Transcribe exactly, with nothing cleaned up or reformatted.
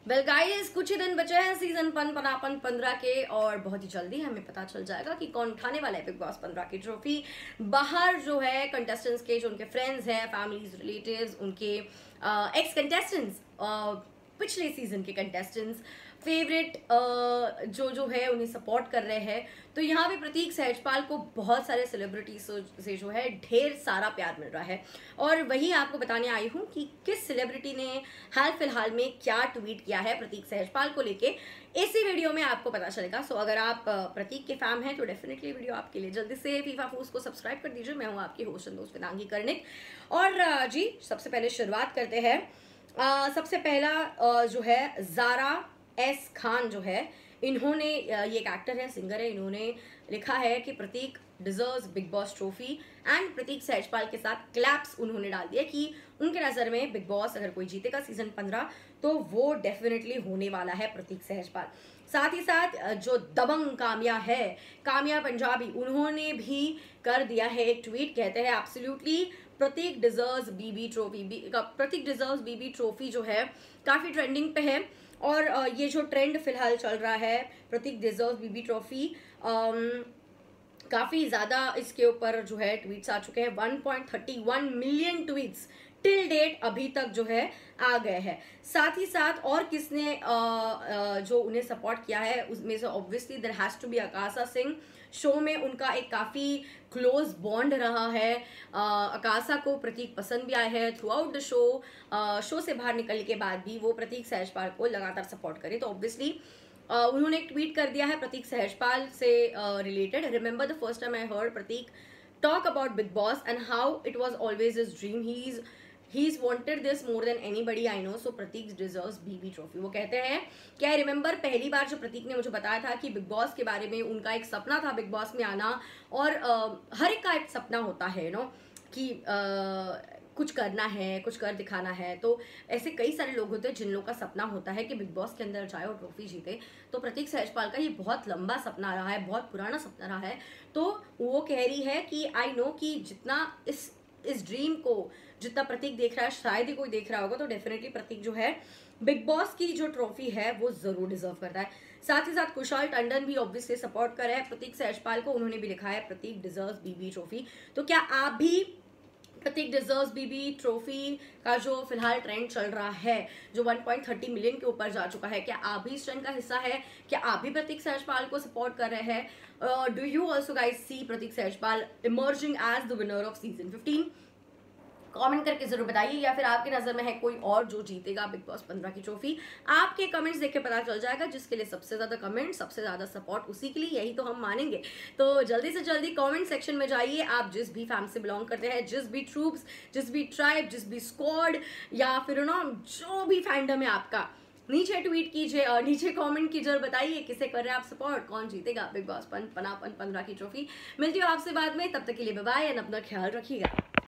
Well guys, कुछ ही दिन बचे हैं सीजन पन पनापन पंद्रह के और बहुत ही जल्दी हमें पता चल जाएगा कि कौन उठाने वाला है बिग बॉस पंद्रह की ट्रॉफी। बाहर जो है कंटेस्टेंट्स के जो उनके फ्रेंड्स हैं, फैमिलीज, रिलेटिव्स, उनके एक्स कंटेस्टेंट्स, पिछले सीजन के कंटेस्टेंट्स, फेवरेट जो जो है उन्हें सपोर्ट कर रहे हैं। तो यहाँ पे प्रतीक सहजपाल को बहुत सारे सेलिब्रिटीज से जो है ढेर सारा प्यार मिल रहा है और वही आपको बताने आई हूँ कि किस सेलिब्रिटी ने हाल फिलहाल में क्या ट्वीट किया है प्रतीक सहजपाल को लेके। इसी वीडियो में आपको पता चलेगा। सो अगर आप प्रतीक के फैन हैं तो डेफिनेटली वीडियो आपके लिए। जल्दी से फीफा फूस को सब्सक्राइब कर दीजिए। मैं हूँ आपकी होस्ट दोस्त वेदांगी कर्णिक। और जी, सबसे पहले शुरुआत करते हैं। uh, सबसे पहला uh, जो है ज़ारा एस खान जो है, इन्होंने, ये एक एक्टर है, सिंगर है, इन्होंने लिखा है कि Prateek deserves Bigg Boss trophy and Prateek Sehajpal के साथ क्लैप्स उन्होंने डाल दिया कि उनके नज़र में बिग बॉस अगर कोई जीतेगा सीजन पंद्रह तो वो डेफिनेटली होने वाला है प्रतीक सहजपाल। साथ ही साथ जो दबंग काम्या है, काम्या पंजाबी, उन्होंने भी कर दिया है एक ट्वीट। कहते हैं absolutely Prateek deserves BB trophy. Prateek deserves BB trophy जो है काफ़ी ट्रेंडिंग पे है और ये जो ट्रेंड फिलहाल चल रहा है प्रतीक डिजर्व्स बीबी ट्रॉफी, काफ़ी ज़्यादा इसके ऊपर जो है ट्वीट्स आ चुके हैं। One point thirty one million tweets till date अभी तक जो है आ गए हैं। साथ ही साथ और किसने आ, आ, जो उन्हें सपोर्ट किया है उसमें से obviously there has to be Akasha Singh. Show में उनका एक काफ़ी क्लोज बॉन्ड रहा है। आकाशा को प्रतीक पसंद भी आया है throughout the show. Show से बाहर निकलने के बाद भी वो प्रतीक सहजपाल को लगातार सपोर्ट करे। तो ऑब्वियसली Uh, उन्होंने एक ट्वीट कर दिया है प्रतीक सहजपाल से related. Remember the first time I heard Prateek talk about Bigg Boss and how it was always his dream. He is he is wanted this more than anybody I know, so Prateek deserves BB trophy. वो कहते हैं कि I remember पहली बार जो प्रतीक ने मुझे बताया था कि बिग बॉस के बारे में उनका एक सपना था बिग बॉस में आना, और uh, हर एक का एक सपना होता है नो कि uh, कुछ करना है, कुछ कर दिखाना है। तो ऐसे कई सारे लोग होते हैं जिन लोगों का सपना होता है कि बिग बॉस के अंदर जाए और ट्रॉफी जीते। तो प्रतीक सहजपाल का ये बहुत लंबा सपना रहा है, बहुत पुराना सपना रहा है। तो वो कह रही है कि आई नो कि जितना इस इस ड्रीम को जितना प्रतीक देख रहा है शायद ही कोई देख रहा होगा। तो डेफिनेटली प्रतीक जो है बिग बॉस की जो ट्रॉफी है वो जरूर डिजर्व करता है। साथ ही साथ कुशाल टंडन भी ऑब्वियसली सपोर्ट कर रहे हैं प्रतीक सहजपाल को। उन्होंने भी लिखा है प्रतीक डिजर्व्स बीबी ट्रॉफी। तो क्या आप भी प्रतीक डिजर्व्स बीबी ट्रॉफी का जो फिलहाल ट्रेंड चल रहा है, जो वन पॉइंट थर्टी मिलियन के ऊपर जा चुका है, क्या आप भी इस ट्रेंड का हिस्सा है? क्या आप भी प्रतीक सहजपाल को सपोर्ट कर रहे हैं? Do you also guys see Prateek Sehajpal emerging as the winner of season fifteen? Comment करके जरूर बताइए। या फिर आपकी नजर में है कोई और जो जीतेगा बिग बॉस पंद्रह की ट्रॉफी? आपके कमेंट्स देख के पता चल जाएगा। जिसके लिए सबसे ज्यादा कमेंट, सबसे ज्यादा सपोर्ट, उसी के लिए, यही तो हम मानेंगे। तो जल्दी से जल्दी कमेंट सेक्शन में जाइए। आप जिस भी फैम से बिलोंग करते हैं, जिस भी ट्रूप्स, जिस भी ट्राइब, जिस भी स्क्वाड, या फिर नो जो भी फैंडम है आपका, नीचे ट्वीट कीजिए और नीचे कमेंट कीजिए और बताइए किसे कर रहे हैं आप सपोर्ट, कौन जीतेगा बिग बॉस पन पनापन पंद्रह की ट्रॉफी। मिलती हूँ आपसे बाद में, तब तक के लिए बाय बाय एंड अपना ख्याल रखिएगा।